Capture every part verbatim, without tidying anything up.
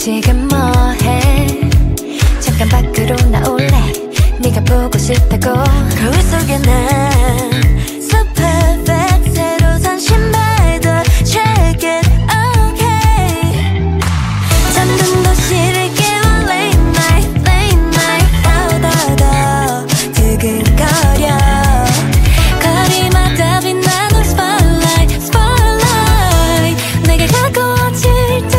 지금 뭐해? 잠깐 밖으로 나올래? 네가 보고 싶다고. 거울 속에 난 So perfect. 새로 산 신발도 check it okay. 잠든 도시를 깨워 late night late night 더더더 두근거려. 거리마다 빛나는 spotlight spotlight 내게 가까워질 때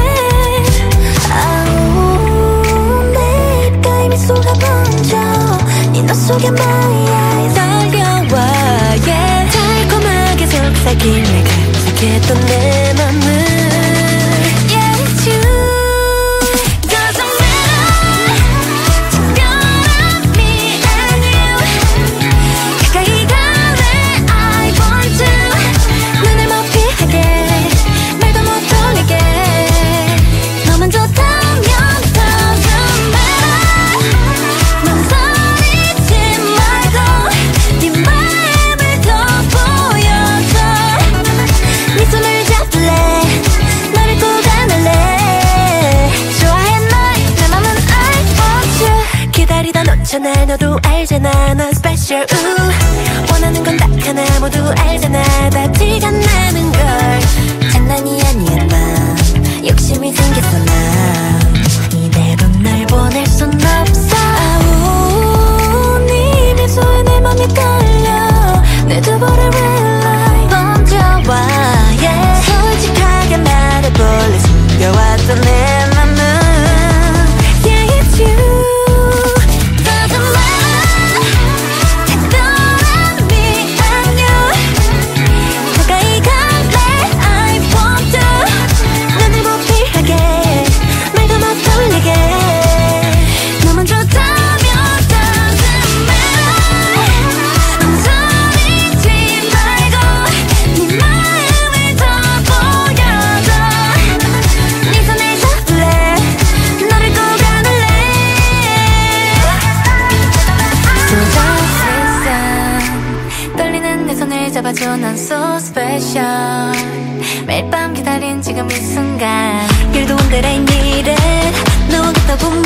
아우 내 입가에 미소가 번져. 네 눈 속에 my eyes 떨려와 yeah. 달콤하게 속삭이며 감싸겠던 내 맘은 Yeah it's you. Doesn't matter 특별한 me and you. 가까이 갈래 I want to. 눈을 못 피하게 말도 못 돌리게 너만 좋다면 doesn't matter. 망설이지 말고 네 마음을 더 보여줘. 네 손을 잡을래 너를 꼭 안을래. 좋아해 널 내 맘은 I want you. 기다리다 놓잖아 너도 알잖아 난 special 우. 원하는 건 딱 하나 모두 알잖아 다 티가 나는 걸. 장난이 아니야 난 욕심이 생겼어 난 이대로 날 보낼 순 없어. 아우 네 미소에 내 맘이 떨려. 내 두 볼의 red light 번져와 yeah. 솔직하게 말해볼래 숨겨왔던 내 맘은 Yeah it's you. Doesn't matter 특별한 me and you. 가까이 갈래 I want to. 눈을 못 피하게 말도 못 돌리게 너만 좋다면 doesn't matter. 망설이지 말고 네 마음을 더 보여줘. 네 손을 잡을래 너를 꼭 안을래. So just 떨리는 내 손을 잡아줘 난 so special. 매일 밤 기다린 지금 이 순간 You're the one that I needed. 너 곁에 보면